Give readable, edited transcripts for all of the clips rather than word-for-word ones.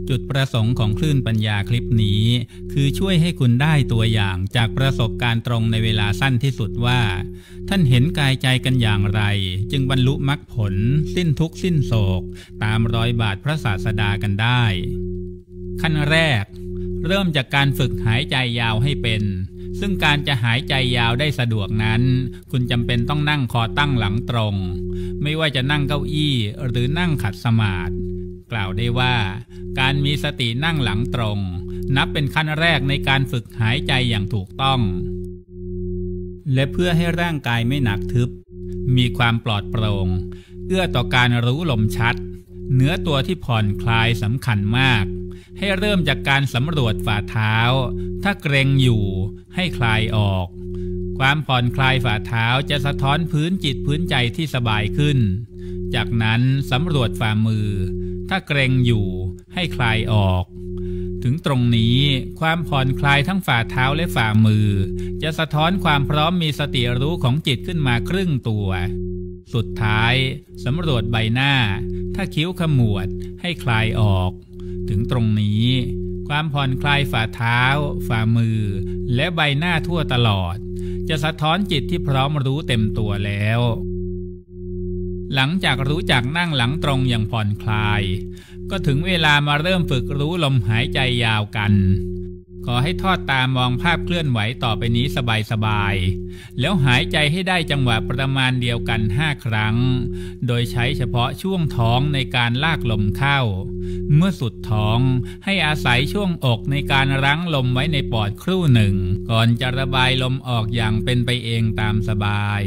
จุดประสงค์ของคลื่นปัญญาคลิปนี้คือช่วยให้คุณได้ตัวอย่างจากประสบการณ์ตรงในเวลาสั้นที่สุดว่าท่านเห็นกายใจกันอย่างไรจึงบรรลุมรรคผลสิ้นทุกข์สิ้นโศกตามรอยบาทพระศาสดากันได้ขั้นแรกเริ่มจากการฝึกหายใจยาวให้เป็นซึ่งการจะหายใจยาวได้สะดวกนั้นคุณจำเป็นต้องนั่งคอตั้งหลังตรงไม่ว่าจะนั่งเก้าอี้หรือนั่งขัดสมาธิกล่าวได้ว่าการมีสตินั่งหลังตรงนับเป็นขั้นแรกในการฝึกหายใจอย่างถูกต้องและเพื่อให้ร่างกายไม่หนักทึบมีความปลอดโปร่งเอื้อต่อการรู้ลมชัดเนื้อตัวที่ผ่อนคลายสำคัญมากให้เริ่มจากการสำรวจฝ่าเท้าถ้าเกร็งอยู่ให้คลายออกความผ่อนคลายฝ่าเท้าจะสะท้อนพื้นจิตพื้นใจที่สบายขึ้นจากนั้นสำรวจฝ่ามือถ้าเกร็งอยู่ให้คลายออกถึงตรงนี้ความผ่อนคลายทั้งฝ่าเท้าและฝ่ามือจะสะท้อนความพร้อมมีสติรู้ของจิตขึ้นมาครึ่งตัวสุดท้ายสำรวจใบหน้าถ้าคิ้วขมวดให้คลายออกถึงตรงนี้ความผ่อนคลายฝ่าเท้าฝ่ามือและใบหน้าทั่วตลอดจะสะท้อนจิตที่พร้อมรู้เต็มตัวแล้วหลังจากรู้จักนั่งหลังตรงอย่างผ่อนคลายก็ถึงเวลามาเริ่มฝึกรู้ลมหายใจยาวกันขอให้ทอดตามองภาพเคลื่อนไหวต่อไปนี้สบายๆแล้วหายใจให้ได้จังหวะประมาณเดียวกัน5 ครั้งโดยใช้เฉพาะช่วงท้องในการลากลมเข้าเมื่อสุดท้องให้อาศัยช่วงอกในการรั้งลมไว้ในปอดครู่หนึ่งก่อนจะระบายลมออกอย่างเป็นไปเองตามสบาย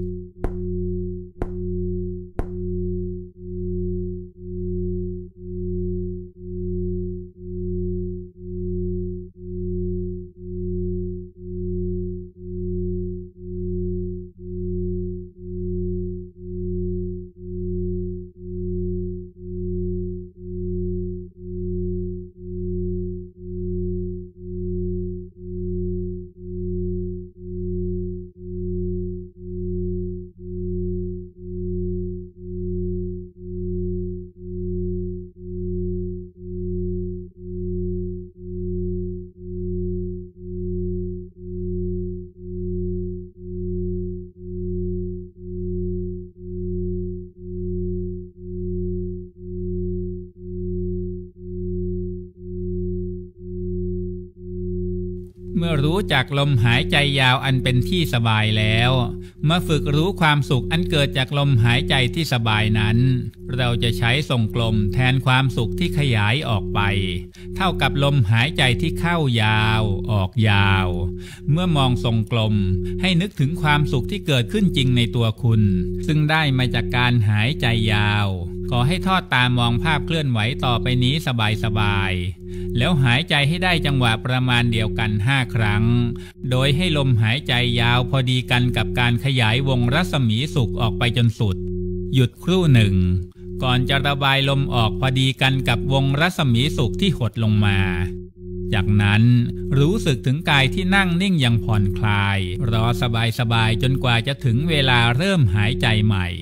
เมื่อรู้จักลมหายใจยาวอันเป็นที่สบายแล้วมาฝึกรู้ความสุขอันเกิดจากลมหายใจที่สบายนั้นเราจะใช้ทรงกลมแทนความสุขที่ขยายออกไปเท่ากับลมหายใจที่เข้ายาวออกยาวเมื่อมองทรงกลมให้นึกถึงความสุขที่เกิดขึ้นจริงในตัวคุณซึ่งได้มาจากการหายใจยาวขอให้ทอดตามองภาพเคลื่อนไหวต่อไปนี้สบายๆแล้วหายใจให้ได้จังหวะประมาณเดียวกัน5 ครั้งโดยให้ลมหายใจยาวพอดีกันกับการขยายวงรัศมีสุขออกไปจนสุดหยุดครู่หนึ่งก่อนจะระบายลมออกพอดีกันกับวงรัศมีสุขที่หดลงมาจากนั้นรู้สึกถึงกายที่นั่งนิ่งอย่างผ่อนคลายรอสบายๆจนกว่าจะถึงเวลาเริ่มหายใจใหม่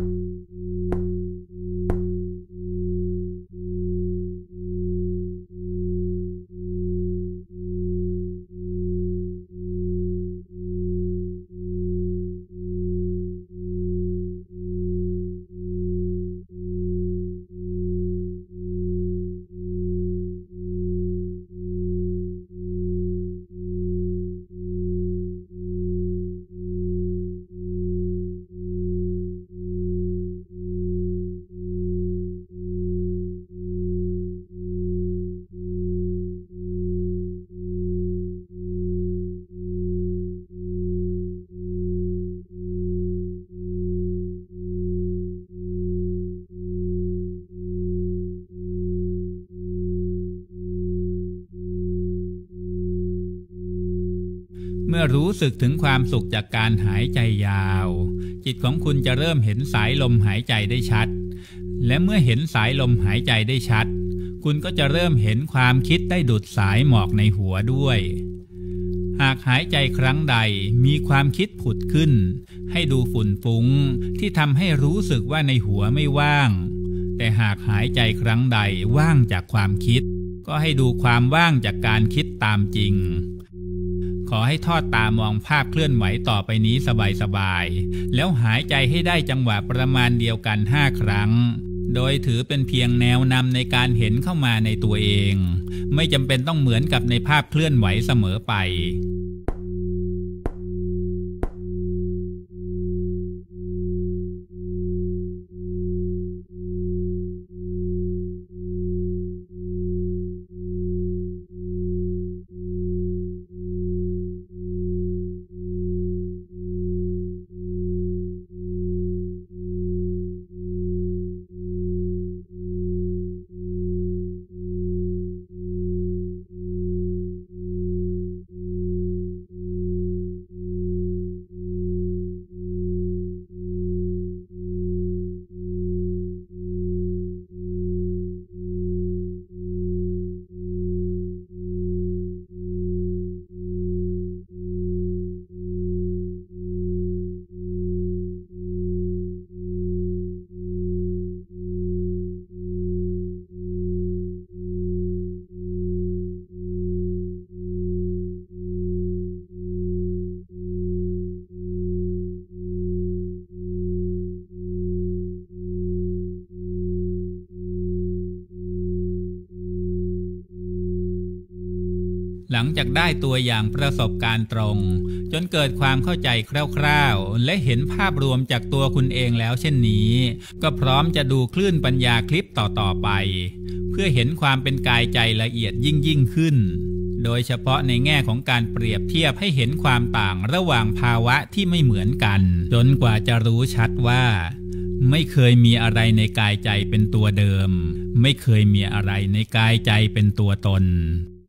เมื่อรู้สึกถึงความสุขจากการหายใจยาวจิตของคุณจะเริ่มเห็นสายลมหายใจได้ชัดและเมื่อเห็นสายลมหายใจได้ชัดคุณก็จะเริ่มเห็นความคิดได้ดุจสายหมอกในหัวด้วยหากหายใจครั้งใดมีความคิดผุดขึ้นให้ดูฝุ่นฟุ้งที่ทำให้รู้สึกว่าในหัวไม่ว่างแต่หากหายใจครั้งใดว่างจากความคิดก็ให้ดูความว่างจากการคิดตามจริงขอให้ทอดตามองภาพเคลื่อนไหวต่อไปนี้สบายๆแล้วหายใจให้ได้จังหวะประมาณเดียวกัน5 ครั้งโดยถือเป็นเพียงแนวนำในการเห็นเข้ามาในตัวเองไม่จำเป็นต้องเหมือนกับในภาพเคลื่อนไหวเสมอไปหลังจากได้ตัวอย่างประสบการณ์ตรงจนเกิดความเข้าใจคร่าวๆและเห็นภาพรวมจากตัวคุณเองแล้วเช่นนี้ก็พร้อมจะดูคลื่นปัญญาคลิปต่อๆไปเพื่อเห็นความเป็นกายใจละเอียดยิ่งขึ้นโดยเฉพาะในแง่ของการเปรียบเทียบให้เห็นความต่างระหว่างภาวะที่ไม่เหมือนกันจนกว่าจะรู้ชัดว่าไม่เคยมีอะไรในกายใจเป็นตัวเดิมไม่เคยมีอะไรในกายใจเป็นตัวตน